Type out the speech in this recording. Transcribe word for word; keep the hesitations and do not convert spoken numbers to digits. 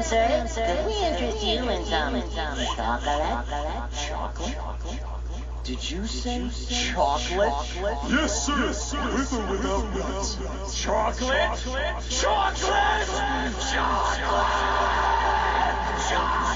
sir, could we interest you in some chocolate? Chocolate? Did you say chocolate? Yes, sir. Yes, sir. With or without nuts. Chocolate? Chocolate? Chocolate? Chocolate? Chocolate?